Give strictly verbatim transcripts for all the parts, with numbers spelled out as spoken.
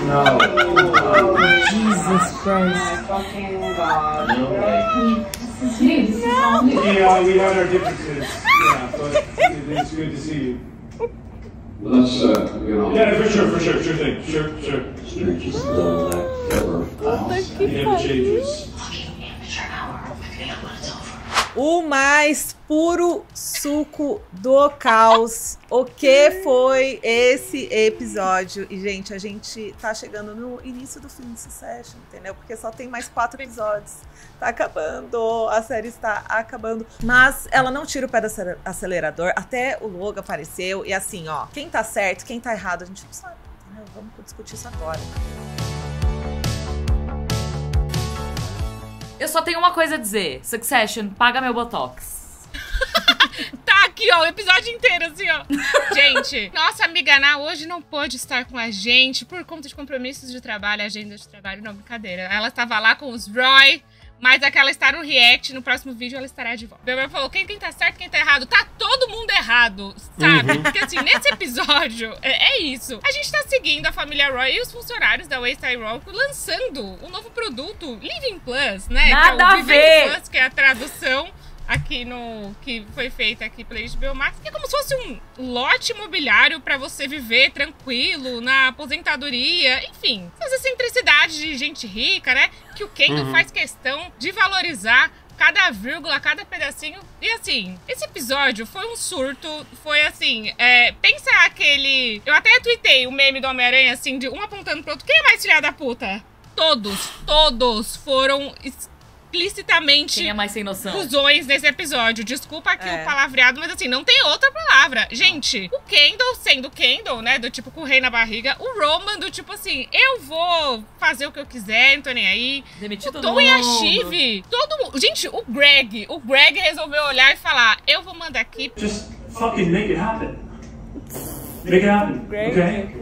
No. Oh, Jesus Christ. Oh my fucking god. No way. This is new. This is all new. Yeah, we had our differences. Yeah, but it's good to see you. Let's uh, get on. Yeah, for sure, for sure, sure thing. Sure, sure. Strangest low life ever. It never changes. O mais puro suco do caos. O que foi esse episódio? E, gente, a gente tá chegando no início do fim de Succession, entendeu? Porque só tem mais quatro episódios. Tá acabando, a série está acabando. Mas ela não tira o pé do acelerador. Até o Logan apareceu. E assim, ó, quem tá certo, quem tá errado, a gente não sabe, entendeu? Vamos discutir isso agora. Eu só tenho uma coisa a dizer. Succession, paga meu Botox. Tá aqui, ó, o episódio inteiro, assim, ó. Gente, nossa amiga Ana hoje não pôde estar com a gente por conta de compromissos de trabalho, agenda de trabalho, não, brincadeira. Ela estava lá com os Roy, mas aquela está no react, no próximo vídeo ela estará de volta. Bebê falou, quem, quem tá certo, quem tá errado? Tá todo mundo errado, sabe? Uhum. Porque assim, nesse episódio, é, é isso. A gente tá seguindo a família Roy e os funcionários da Wayside Rock lançando um novo produto, Living Plus, né? Nada que é o a Living ver. Plus, que é a tradução aqui no... que foi feita aqui pela H B O Max, que é como se fosse um lote imobiliário pra você viver tranquilo na aposentadoria, enfim, essa excentricidade de gente rica, né, que o Kendall Uhum. faz questão de valorizar cada vírgula, cada pedacinho. E assim, esse episódio foi um surto, foi assim, é, pensa aquele... Eu até tuitei o meme do Homem-Aranha, assim, de um apontando pro outro, quem é mais filha da puta? Todos, todos foram explicitamente Quem é mais sem noção? fusões nesse episódio. Desculpa aqui É. o palavreado, mas assim, não tem outra palavra. Gente, o Kendall sendo Kendall, né, do tipo com o rei na barriga, o Roman do tipo assim, eu vou fazer o que eu quiser, não tô nem aí. Demitiu O todo Tom mundo. e a Shiv, todo mundo. Gente, o Greg, o Greg resolveu olhar e falar, eu vou mandar aqui. Just fucking make it happen. Make it happen, okay?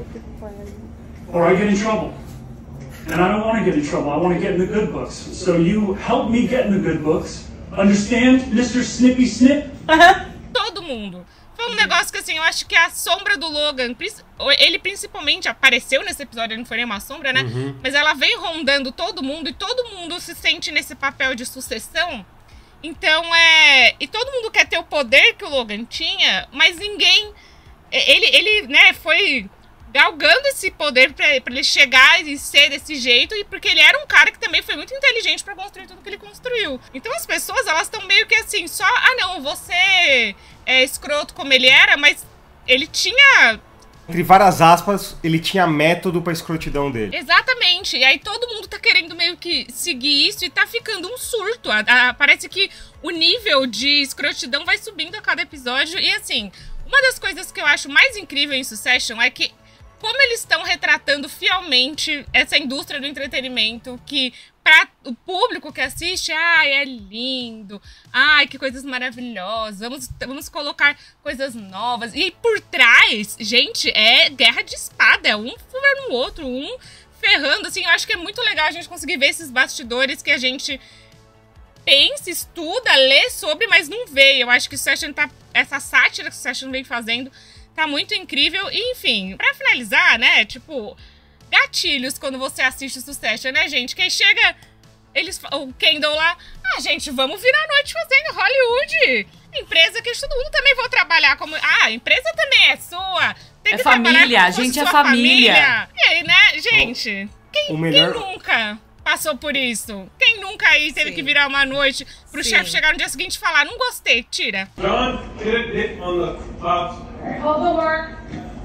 Or I get in trouble. And I don't want to get in trouble. I want to get in the good books. So you help me get in the good books. Understand, mister Snippy Snip? Todo mundo. Foi um negócio que, assim, eu acho que a sombra do Logan, princ- ele principalmente apareceu nesse episódio, ele não foi nem uma sombra, né? Uhum. Mas ela vem rondando todo mundo e todo mundo se sente nesse papel de sucessão. Então, é... E todo mundo quer ter o poder que o Logan tinha, mas ninguém... Ele, ele né, foi galgando esse poder pra, pra ele chegar e ser desse jeito, e porque ele era um cara que também foi muito inteligente pra construir tudo que ele construiu. Então as pessoas, elas estão meio que assim, só, ah não, você é escroto como ele era, mas ele tinha... Entre várias aspas, ele tinha método pra escrotidão dele. Exatamente, e aí todo mundo tá querendo meio que seguir isso e tá ficando um surto. A- a- parece que o nível de escrotidão vai subindo a cada episódio, e assim, uma das coisas que eu acho mais incrível em Succession é que como eles estão retratando fielmente essa indústria do entretenimento, que para o público que assiste, ai, é lindo, ai, que coisas maravilhosas, vamos, vamos colocar coisas novas. E por trás, gente, é guerra de espada, é um furando o outro, um ferrando, assim, eu acho que é muito legal a gente conseguir ver esses bastidores que a gente pensa, estuda, lê sobre, mas não vê. Eu acho que Succession tá, essa sátira que Succession vem fazendo tá muito incrível. E, enfim, pra finalizar, né, tipo, gatilhos quando você assiste Succession, né, gente? Quem chega, eles, o Kendall lá, ah, gente, vamos virar a noite fazendo Hollywood. Empresa que todo mundo também vou trabalhar como... Ah, a empresa também é sua. Tem É que trabalhar família, como a fosse gente é sua família. E aí, né, gente? Quem, O melhor- quem nunca passou por isso? Quem nunca aí teve Sim. que virar uma noite pro Sim. chefe chegar no dia seguinte e falar, não gostei, tira. John, get it hit on the tops. All the work.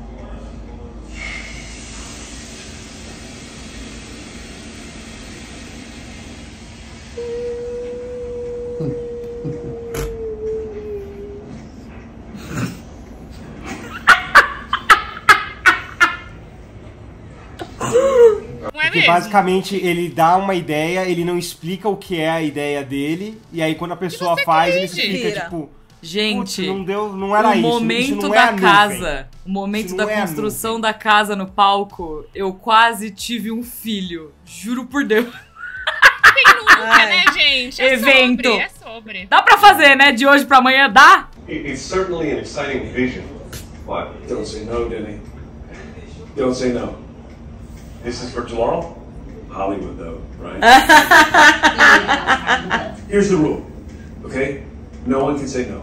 Não é Porque mesmo? basicamente ele dá uma ideia, ele não explica o que é a ideia dele, e aí quando a pessoa você faz, ele corrige. fica Vira. tipo, Gente, putz, não deu, não era o isso, momento isso não é da a nuvem. casa, o momento Isso da não é a construção da casa no palco, eu quase tive um filho. Juro por Deus. Quem nunca, Ai. né, gente? É Evento. sobre, é sobre. Dá pra fazer, né? De hoje pra amanhã, dá? It- It's certainly an exciting vision. What? Don't say no, Denny. Don't say no. This is for tomorrow? Hollywood, though, right? Here's the rule, okay? No one can say no.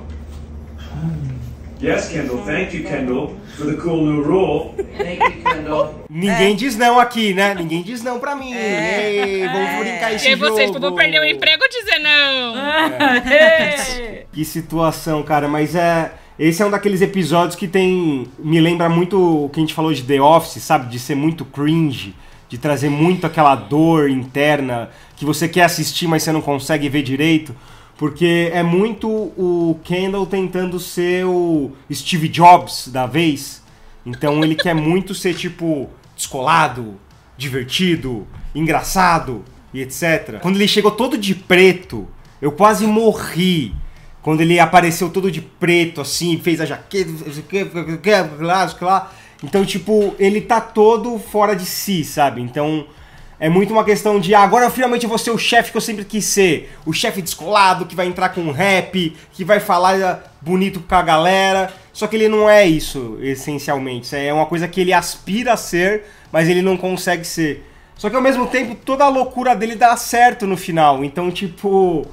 Yes, Kendall. Thank you, Kendall, for the cool new rule. Thank you, Kendall. Ninguém É. diz não aqui, né? Ninguém diz não pra mim. É. Ei, vamos É. brincar esse Porque jogo. vocês vão perder o emprego dizer não. Que situação, cara. Mas é... Esse é um daqueles episódios que tem... Me lembra muito o que a gente falou de The Office, sabe? De ser muito cringe. De trazer muito aquela dor interna que você quer assistir, mas você não consegue ver direito. Porque é muito o Kendall tentando ser o Steve Jobs da vez. Então ele quer muito ser, tipo, descolado, divertido, engraçado e etcétera. Quando ele chegou todo de preto, eu quase morri. Quando ele apareceu todo de preto, assim, fez a jaqueta, lá. Então, tipo, ele tá todo fora de si, sabe? Então... É muito uma questão de, ah, agora eu finalmente vou ser o chefe que eu sempre quis ser. O chefe descolado, que vai entrar com rap, que vai falar bonito com a galera. Só que ele não é isso, essencialmente. Isso é uma coisa que ele aspira a ser, mas ele não consegue ser. Só que ao mesmo tempo, toda a loucura dele dá certo no final. Então, tipo,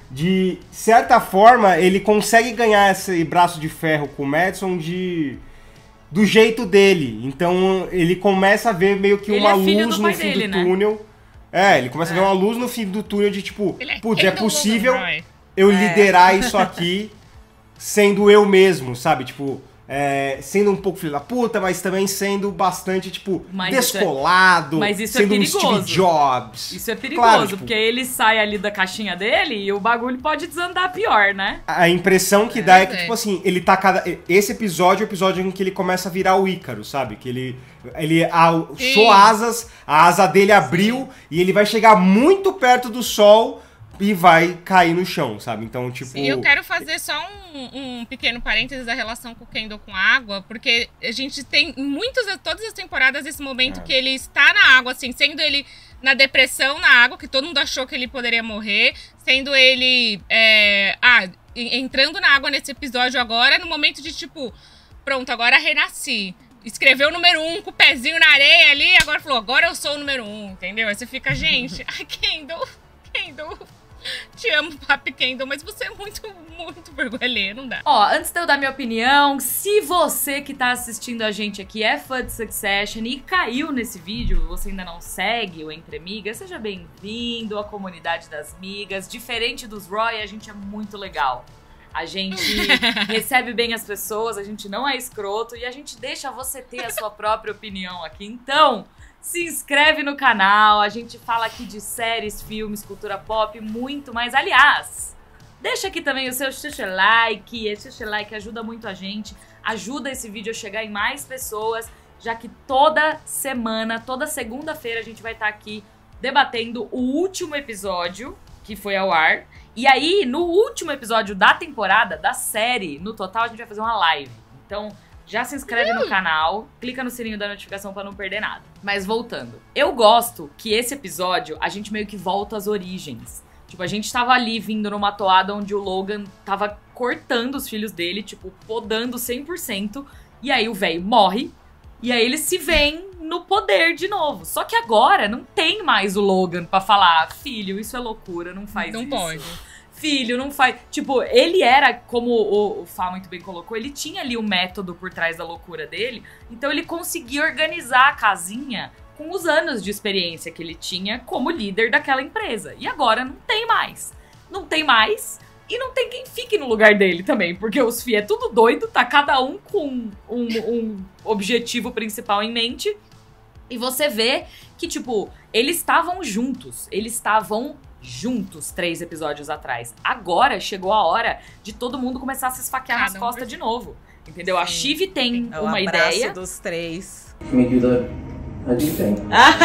de certa forma, ele consegue ganhar esse braço de ferro com o Madison de... do jeito dele. Então ele começa a ver meio que Ele uma é filho luz do no pai fim dele, do né? túnel. É, ele começa a ver uma luz no fim do túnel de tipo, Ele é putz, é Kendall possível Logan Roy. eu liderar isso aqui sendo eu mesmo, sabe? Tipo, é, sendo um pouco filho da puta, mas também sendo bastante, tipo, Mas isso é- descolado, mas isso é sendo um perigoso. Steve Jobs. Isso é perigoso, Claro, tipo, porque ele sai ali da caixinha dele e o bagulho pode desandar pior, né? A impressão que dá é que, É. tipo assim, ele tá cada... Esse episódio é o episódio em que ele começa a virar o Ícaro, sabe? Que ele... Ele achou asas, a asa dele abriu e ele vai chegar muito perto do sol e vai cair no chão, sabe? Então, tipo... E eu quero fazer só um, um pequeno parênteses da relação com o Kendall com a água, porque a gente tem muitas, todas as temporadas esse momento É. que ele está na água, assim, sendo ele na depressão na água, que todo mundo achou que ele poderia morrer, sendo ele é, ah, entrando na água nesse episódio agora, no momento de tipo, pronto, agora renasci. Escreveu o número um com o pezinho na areia ali, agora falou, agora eu sou o número um, entendeu? Aí você fica, gente, ai, Kendall, Kendall, te amo, Papi Kendall, mas você é muito, muito vergonha alheia, não dá. Ó, antes de eu dar minha opinião, se você que tá assistindo a gente aqui é fã de Succession e caiu nesse vídeo, você ainda não segue o Entre Migas, seja bem-vindo à comunidade das migas. Diferente dos Roy, a gente é muito legal. A gente recebe bem as pessoas, a gente não é escroto e a gente deixa você ter a sua própria opinião aqui. Então, se inscreve no canal, a gente fala aqui de séries, filmes, cultura pop, muito mais. Aliás, deixa aqui também o seu xuxa like, esse xuxa like ajuda muito a gente, ajuda esse vídeo a chegar em mais pessoas, já que toda semana, toda segunda-feira a gente vai estar aqui debatendo o último episódio que foi ao ar. E aí, no último episódio da temporada, da série, no total, a gente vai fazer uma live. Então, já se inscreve no canal, clica no sininho da notificação pra não perder nada. Mas voltando, eu gosto que esse episódio, a gente meio que volta às origens. Tipo, a gente tava ali vindo numa toada onde o Logan tava cortando os filhos dele, tipo, podando cem por cento. E aí o velho morre, e aí eles se veem no poder de novo. Só que agora não tem mais o Logan pra falar, filho, isso é loucura, não faz Não isso. pode. Filho, não faz... Tipo, ele era, como o, o Fá muito bem colocou, ele tinha ali o método por trás da loucura dele, então ele conseguia organizar a casinha com os anos de experiência que ele tinha como líder daquela empresa. E agora não tem mais. Não tem mais e não tem quem fique no lugar dele também, porque os F I é tudo doido, tá cada um com um, um objetivo principal em mente. E você vê que, tipo, eles estavam juntos, eles estavam juntos três episódios atrás. Agora chegou a hora de todo mundo começar a se esfaquear Cada nas um costas por si. de novo. Entendeu? A Sim. Shiv tem É o uma abraço ideia. dos três. Can we do the a do thing?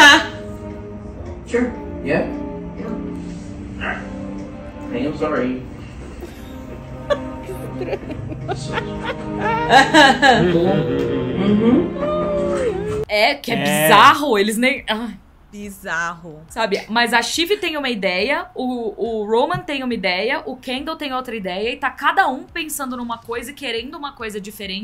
Sure. Yeah. I am sorry. É, que é, É. bizarro, eles nem... Ai, Bizarro. sabe? Mas a Shiv tem uma ideia, o, o Roman tem uma ideia, o Kendall tem outra ideia, e tá cada um pensando numa coisa e querendo uma coisa diferente.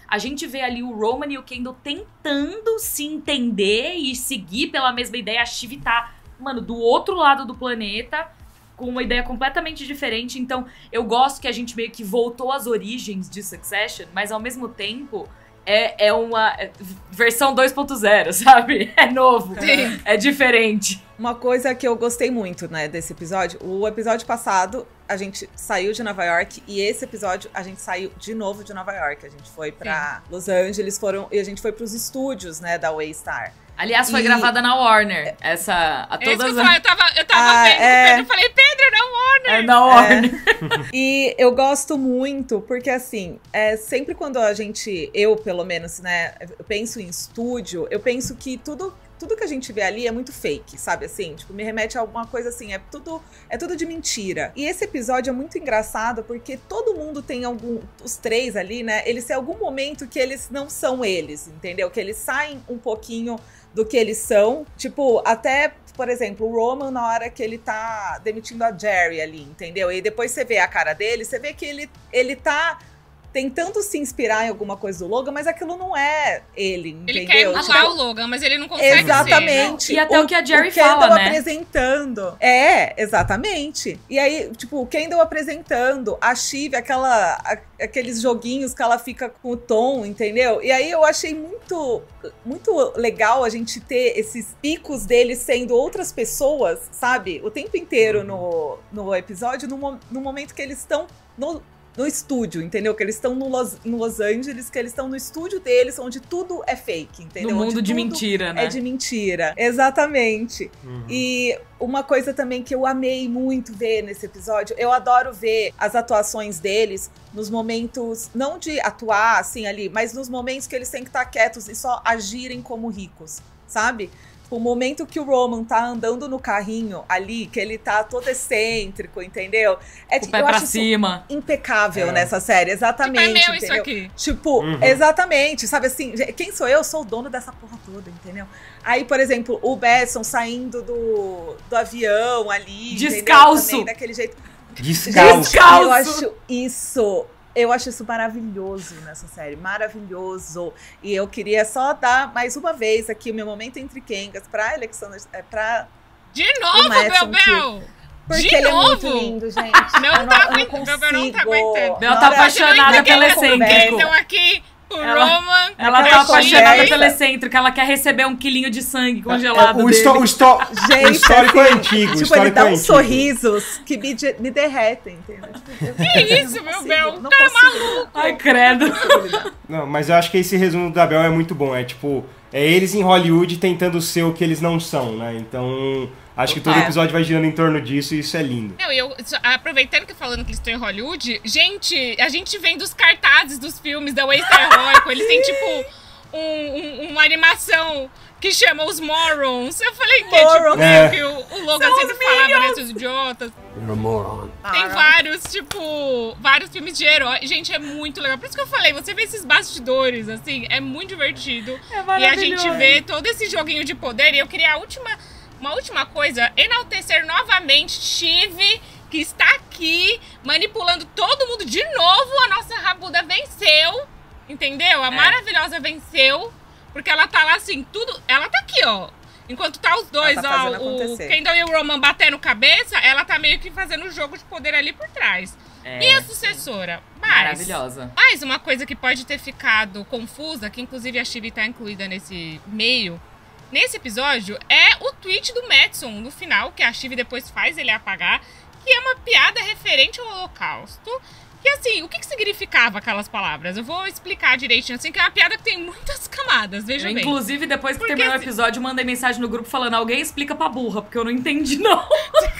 a gente vê ali o Roman e o Kendall tentando se entender e seguir pela mesma ideia. A Shiv tá, mano, do outro lado do planeta, com uma ideia completamente diferente. Então, eu gosto que a gente meio que voltou às origens de Succession, mas ao mesmo tempo é, é uma versão dois ponto zero, sabe? É novo, Sim. é diferente. Uma coisa que eu gostei muito, né, desse episódio, o episódio passado a gente saiu de Nova York e esse episódio a gente saiu de novo de Nova York. A gente foi pra Sim. Los Angeles, foram, e a gente foi pros estúdios, né, da Waystar. Aliás, foi e... gravada na Warner. Essa. A todas todas é isso que eu, eu tava, eu tava ah, vendo é... o Pedro, eu falei, Pedro, na Warner! É na Warner. É. E eu gosto muito, porque assim, é, sempre quando a gente, eu pelo menos, né, eu penso em estúdio, eu penso que tudo. Tudo que a gente vê ali é muito fake, sabe assim? Tipo, me remete a alguma coisa assim, é tudo, é tudo de mentira. E esse episódio é muito engraçado porque todo mundo tem algum, os três ali, né? Eles têm algum momento que eles não são eles, entendeu? Que eles saem um pouquinho do que eles são. Tipo, até, por exemplo, o Roman na hora que ele tá demitindo a Jerry ali, entendeu? E depois você vê a cara dele, você vê que ele, ele tá... tentando se inspirar em alguma coisa do Logan, mas aquilo não é ele, entendeu? Ele quer emular tipo, o Logan, mas ele não consegue exatamente. ser. E até o, o que a Jerry o Kendall fala, né? apresentando. É, exatamente. E aí, tipo, o Kendall apresentando, a Shiv, aquela, a, aqueles joguinhos que ela fica com o Tom, entendeu? E aí eu achei muito, muito legal a gente ter esses picos deles sendo outras pessoas, sabe? O tempo inteiro no, no episódio, no, no momento que eles estão no... no estúdio, entendeu? Que eles estão no Los, no Los Angeles, que eles estão no estúdio deles, onde tudo é fake, entendeu? No mundo onde de tudo mentira, né? É de mentira, exatamente. Uhum. E uma coisa também que eu amei muito ver nesse episódio, eu adoro ver as atuações deles nos momentos, não de atuar assim ali, mas nos momentos que eles têm que estar quietos e só agirem como ricos, sabe? O momento que o Roman tá andando no carrinho ali, que ele tá todo excêntrico, entendeu? É, o pé eu pra acho cima. impecável é. nessa série, exatamente. Tipo, é meu entendeu? isso aqui. Tipo, uhum. exatamente, sabe assim, quem sou eu? Eu sou o dono dessa porra toda, entendeu? Aí, por exemplo, o Besson saindo do, do avião ali, descalço. Também, daquele jeito. Descalço. Descalço. Eu acho isso... Eu acho isso maravilhoso nessa série, maravilhoso. E eu queria só dar mais uma vez aqui o meu momento entre Kengas pra Alexander, pra... De novo, Bel-Bel! Porque de ele novo? é muito lindo, gente. Não, eu tá não, eu não Bel-Bel não tá aguentando. Bel tá apaixonada pelo excêntrico. Então aqui... O ela, Roman, ela tá apaixonada pelo excêntrico, ela quer receber um quilinho de sangue congelado. É, o, dele. Esto, o, esto, Gente, o histórico assim, é antigo. Tipo, histórico ele dá é uns antigo. sorrisos que me, me derretem, entendeu? Que isso, meu Bel? Tá consigo. maluco? Ai, credo. Não, mas eu acho que esse resumo da Bel é muito bom. É tipo, é eles em Hollywood tentando ser o que eles não são, né? Então... Acho que todo é. episódio vai girando em torno disso e isso é lindo. Não, eu, aproveitando que falando que eles estão em Hollywood, gente, a gente vem dos cartazes dos filmes da Waystar Heroico. Eles têm, tipo, um, um, uma animação que chama os Morons. Eu falei que é tipo, é. que o, o Logan sempre falava, né, seus idiotas. You're a moron. Tem vários, tipo, vários filmes de herói. Gente, é muito legal. Por isso que eu falei, você vê esses bastidores, assim, é muito divertido. É e a gente vê todo esse joguinho de poder. E eu queria a última... Uma última coisa, enaltecer novamente Shiv, que está aqui manipulando todo mundo de novo. A nossa rabuda venceu, entendeu? A é. maravilhosa venceu, porque ela tá lá assim, tudo... Ela tá aqui, ó. Enquanto tá os dois, tá ó, o Kendall e o Roman batendo cabeça, ela tá meio que fazendo um jogo de poder ali por trás. É, e a sucessora? Mas, maravilhosa. Mais uma coisa que pode ter ficado confusa, que inclusive a Shiv tá incluída nesse meio... Nesse episódio, é o tweet do Madison no final, que a Shiv depois faz ele apagar, que é uma piada referente ao Holocausto. Que assim, o que, que significava aquelas palavras? Eu vou explicar direitinho, assim, que é uma piada que tem muitas camadas, veja eu, bem. Inclusive, depois que porque, terminou assim, o episódio, mandei mensagem no grupo falando, alguém explica pra burra, porque eu não entendi, não.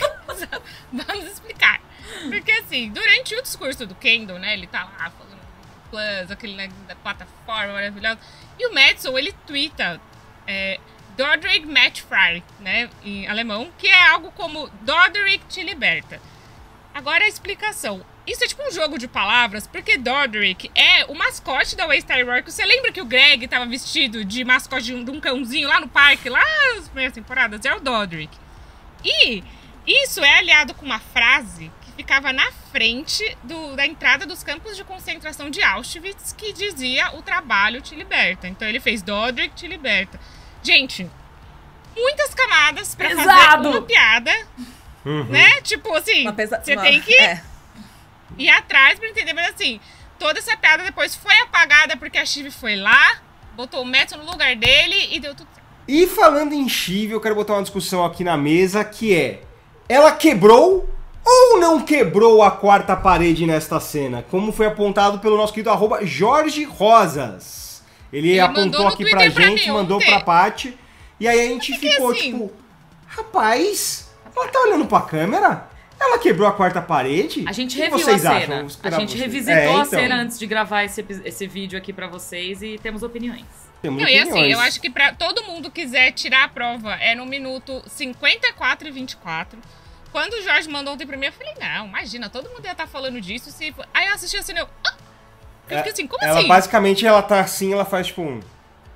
Vamos explicar. Porque assim, durante o discurso do Kendall, né, ele tá lá falando Plus, aquele né, da plataforma maravilhosa, e o Madison, ele twitta... É, Dodrick Match Fry, né, em alemão, que é algo como Dodrick te liberta. Agora a explicação. Isso é tipo um jogo de palavras, porque Dodrick é o mascote da Waystar Heroico. Você lembra que o Greg tava vestido de mascote de um, de um cãozinho lá no parque, lá nas primeiras temporadas? É o Dodrick. E isso é aliado com uma frase que ficava na frente do, da entrada dos campos de concentração de Auschwitz, que dizia o trabalho te liberta. Então ele fez Dordrecht te liberta. Gente, muitas camadas pra Pesado. fazer uma piada, Uhum. né? Tipo assim, Uma pesa- você uma- tem que é. ir atrás pra entender. Mas assim, toda essa piada depois foi apagada porque a Shiv foi lá, botou o Matt no lugar dele e deu tudo certo. E falando em Shiv, eu quero botar uma discussão aqui na mesa, que é... Ela quebrou ou não quebrou a quarta parede nesta cena? Como foi apontado pelo nosso querido arroba Jorge Rosas. Ele, Ele apontou mandou no aqui pra Twitter pra gente, mim mandou ontem. pra Paty. E aí a gente Porque, ficou assim, tipo... Rapaz, ela tá olhando pra câmera? Ela quebrou a quarta parede? A gente O que reviu vocês a acham? cena. Vamos A esperar gente vocês. revisitou É, a então, cena antes de gravar esse, epi- esse vídeo aqui pra vocês e temos opiniões. temos Não, e assim, opiniões. eu acho que pra todo mundo quiser tirar a prova é no minuto cinquenta e quatro e vinte e quatro. Quando o Jorge mandou ontem pra mim, eu falei, não, imagina, todo mundo ia estar falando disso. Se... Aí eu assisti assim, eu... Ah! Eu fiquei assim, como Ela assim? basicamente, ela tá assim, ela faz tipo um...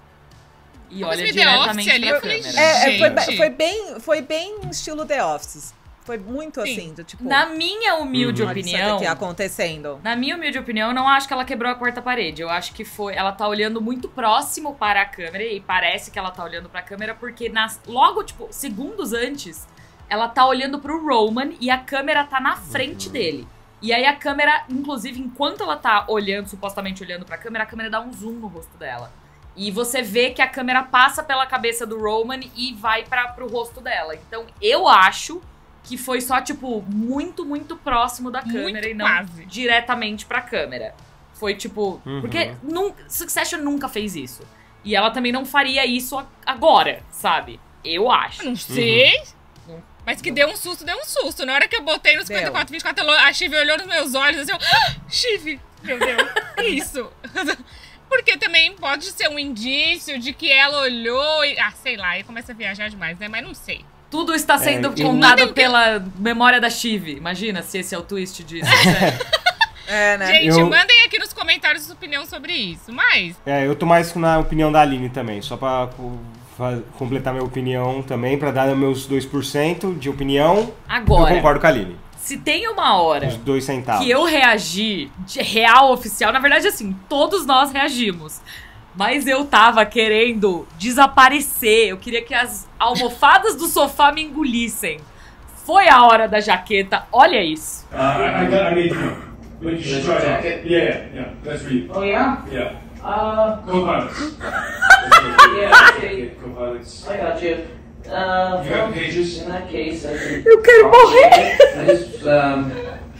E Como olha se me The Office diretamente ali, pra eu falei, câmera. É, é, foi, Gente. be- foi bem, foi bem estilo The Office. Foi muito Sim. assim, do tipo... Na minha humilde Uhum. olha isso opinião, aqui acontecendo. na minha humilde opinião, eu não acho que ela quebrou a quarta parede. Eu acho que foi, ela tá olhando muito próximo para a câmera e parece que ela tá olhando para a câmera porque nas, logo, tipo, segundos antes, ela tá olhando pro Roman e a câmera tá na frente dele. E aí a câmera, inclusive, enquanto ela tá olhando, supostamente olhando pra câmera, a câmera dá um zoom no rosto dela. E você vê que a câmera passa pela cabeça do Roman e vai para pro rosto dela. Então, eu acho que foi só, tipo, muito, muito próximo da câmera Muito e não quase. diretamente pra câmera. Foi, tipo... Uhum. Porque nunca, Succession nunca fez isso. E ela também não faria isso a- agora, sabe? Eu acho. Não sei. Uhum. Mas que deu um susto, deu um susto. Na hora que eu botei no cinquenta e quatro, vinte e quatro, a Shiv olhou nos meus olhos assim, eu... Ah, Shiv! Meu Deus, que isso? Porque também pode ser um indício de que ela olhou e... Ah, sei lá, aí começa a viajar demais, né? Mas não sei. Tudo está sendo É, eu- contado Mandem- pela memória da Shiv. Imagina se esse é o twist disso. sério. É, né? Gente, Eu- mandem aqui nos comentários sua opinião sobre isso. Mas, É, eu tô mais na opinião da Aline também, só pra co- fa- completar minha opinião também, pra dar meus dois por cento de opinião. Eu Agora, concordo com a Aline, se tem uma hora os dois centavos. que eu reagi de real oficial, na verdade, assim, todos nós reagimos. Mas eu tava querendo desaparecer. Eu queria que as almofadas do sofá me engolissem. Foi a hora da jaqueta. Olha isso. Uh, I, I, got, I need to. But you should try that. Yeah, yeah, yeah. That's for you. Oh, yeah? Yeah. Uh, Co-pilots. yeah, okay. Co-pilots. I got you. Uh, You got well, pages? in that case, I can... Eu quero morrer! I just, um...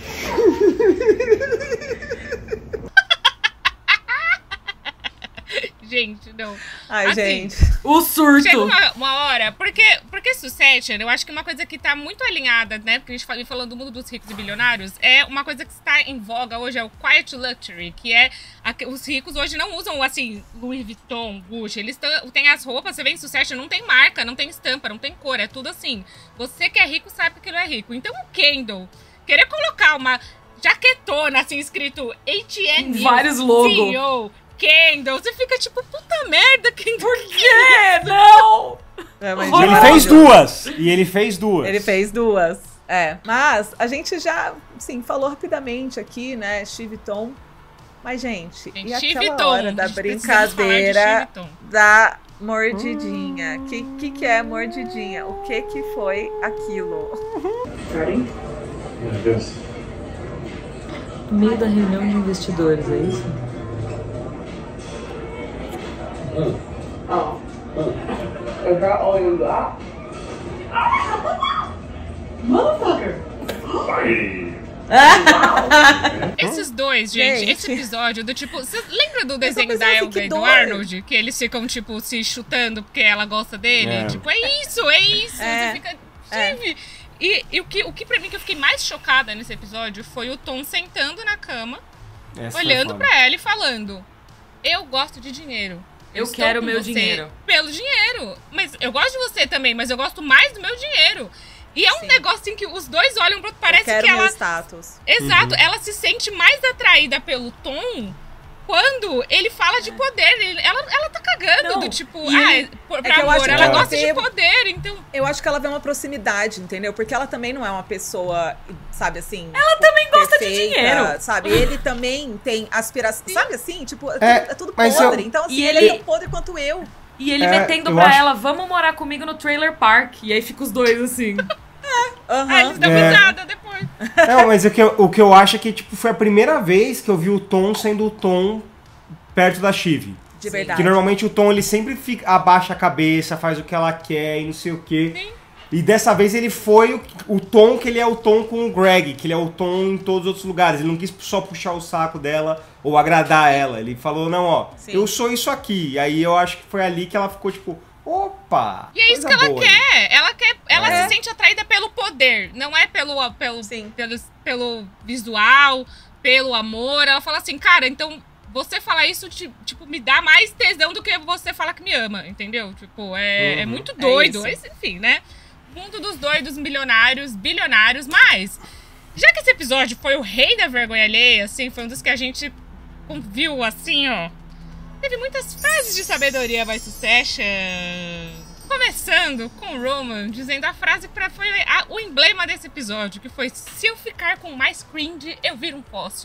gente, não. Ai, Assim, gente. O surto. Chega uma, uma hora, porque, porque Succession, eu acho que uma coisa que tá muito alinhada, né, porque a gente fala falando do mundo dos ricos e bilionários, é uma coisa que está em voga hoje, é o Quiet Luxury, que é, a, os ricos hoje não usam, assim, Louis Vuitton, Gucci, eles tão, têm as roupas, você vê em Succession, não tem marca, não tem estampa, não tem cor, é tudo assim. Você que é rico sabe que aquilo é rico. Então o Kendall querer colocar uma jaquetona, assim, escrito H and M, Vários logos. C E O, Kendall, você fica tipo, puta merda, Kendall. Por quê? Não! É, mas E ele maravilhoso. fez duas! E ele fez duas. Ele fez duas. É, mas a gente já, sim, falou rapidamente aqui, né, Chiviton. Mas, gente, e Gente, aquela Chiviton, hora da a gente precisa falar de brincadeira Chiviton. da mordidinha? O que, que que é mordidinha? O que que foi aquilo? Ready? Yeah, I guess. No meio da reunião de investidores, é isso? Oh. Is that all you got? Motherfucker! Esses dois, gente, Gente. esse episódio do tipo. Você lembra do só desenho da pensava assim, Elga que e do dor. Arnold? Que eles ficam, tipo, se chutando porque ela gosta dele? É. Tipo, é isso, é isso. É. Você fica. É. Tive. E, e o, que, o que pra mim que eu fiquei mais chocada nesse episódio foi o Tom sentando na cama, Essa foi olhando foda. pra ela e falando: Eu gosto de dinheiro. Eu estou quero com meu você dinheiro. Pelo dinheiro. Mas eu gosto de você também, mas eu gosto mais do meu dinheiro. E é um Sim. negócio em que os dois olham pro outro, Eu parece quero que meu ela. status. Exato, ela se sente mais atraída pelo Tom quando ele fala de poder, ele, ela, ela tá cagando Não, do tipo, e ah, ele- por, é pra que eu amor, acho que ela ela gosta de teve- poder, então... Eu acho que ela vê uma proximidade, entendeu? Porque ela também não é uma pessoa, sabe assim... Ela também gosta de perfeita, dinheiro. Sabe? Ele também tem aspiração, sabe assim? Tipo, é, É, tudo, é tudo mas podre. eu- Então, assim, E ele ele- é tão podre quanto eu. E ele É, metendo eu pra acho- ela, vamos morar comigo no trailer park. E aí fica os dois assim. Aham. Ah, eles dão É. risada depois. Não, mas o que, eu, o que eu acho é que tipo, foi a primeira vez que eu vi o Tom sendo o Tom perto da Shiv. De verdade. Que normalmente o Tom ele sempre fica, abaixa a cabeça, faz o que ela quer e não sei o quê. Sim. E dessa vez ele foi o, o Tom que ele é o Tom com o Greg, que ele é o Tom em todos os outros lugares. Ele não quis só puxar o saco dela ou agradar ela. Ele falou, não, ó, Sim. eu sou isso aqui. E aí eu acho que foi ali que ela ficou tipo, opa! E é isso coisa que ela boa. quer. Ela quer, ela É. se sente atraída pelo poder, não é pelo pelo, Sim. pelo pelo visual, pelo amor. Ela fala assim, cara, então você falar isso te- tipo me dá mais tesão do que você falar que me ama, entendeu? Tipo, é, é Uhum. muito doido. isso. Mas, enfim, né? Mundo dos doidos, milionários, bilionários, mas já que esse episódio foi o rei da vergonha alheia, assim, foi um dos que a gente viu assim, ó. Teve muitas frases de sabedoria by Succession. Começando com o Roman dizendo a frase que foi a- o emblema desse episódio, que foi: se eu ficar com mais cringe, eu viro um fóssil.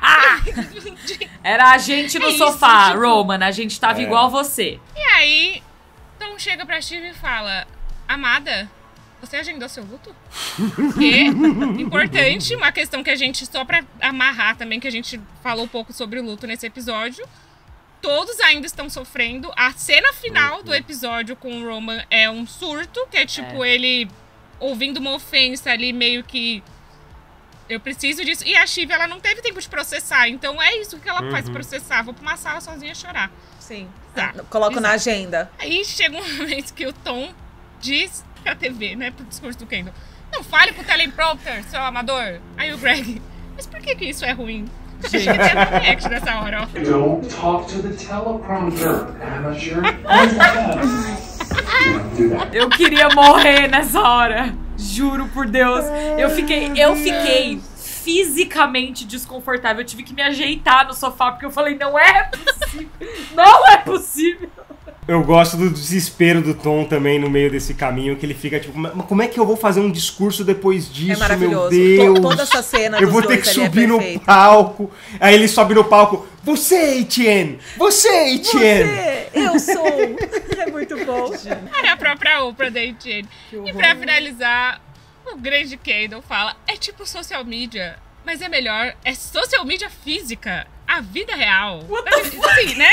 Era a gente no É isso, sofá, tipo- Roman. A gente tava É. igual você. E aí, Tom chega pra Shiv e fala: amada, você agendou seu luto? Que importante, uma questão que a gente, só pra amarrar também, que a gente falou um pouco sobre o luto nesse episódio. Todos ainda estão sofrendo. A cena final do episódio com o Roman é um surto, que é tipo ele ouvindo uma ofensa ali, meio que eu preciso disso. E a Shiv, ela não teve tempo de processar, então é isso que ela faz, processar. Vou pra uma sala sozinha chorar. Sim. Tá. Coloco na Exato. agenda. Aí chega um momento que o Tom diz pra T V, né, pro discurso do Kendall: não fale com o teleprompter, seu amador. Aí o Greg: mas por que que isso é ruim? Achei que tem um react nessa hora, ó. Don't talk to the teleprompter, amateur. Why is that? Do that. Eu queria morrer nessa hora. Juro por Deus. Eu fiquei, eu fiquei fisicamente desconfortável. Eu tive que me ajeitar no sofá, porque eu falei, não é possível. Não é possível. Eu gosto do desespero do Tom também no meio desse caminho, que ele fica tipo, mas como é que eu vou fazer um discurso depois disso, É maravilhoso. meu Deus? To- toda essa cena Eu dos vou ter dois que ali é subir no perfeita. palco. Aí ele sobe no palco, você, Etienne! Você, Etienne! Você, eu sou. É muito bom. É a própria Oprah da Etienne. E pra finalizar, o grande Kendall fala: é tipo social media, mas é melhor, é social media física, a vida real. Assim, né?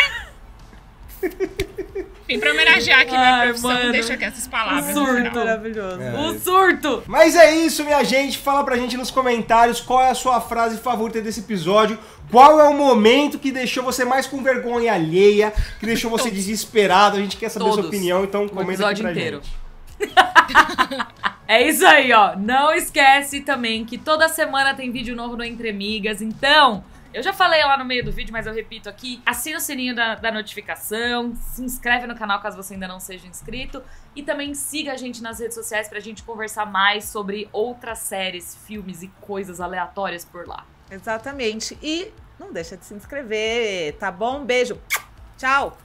Enfim, pra homenagear aqui minha Ai, profissão, mano. deixa aqui essas palavras. Um no surto. final. Maravilhoso. O surto. Mas é isso, minha gente. Fala pra gente nos comentários qual é a sua frase favorita desse episódio. Qual é o momento que deixou você mais com vergonha alheia, que deixou você desesperado. A gente quer saber a sua Todos. opinião, então O comenta aqui episódio pra inteiro. gente. É isso aí, ó. Não esquece também que toda semana tem vídeo novo no Entre Amigas. Então, eu já falei lá no meio do vídeo, mas eu repito aqui. Assina o sininho da, da notificação. Se inscreve no canal caso você ainda não seja inscrito. E também siga a gente nas redes sociais pra gente conversar mais sobre outras séries, filmes e coisas aleatórias por lá. Exatamente. E não deixa de se inscrever, tá bom? Beijo. Tchau.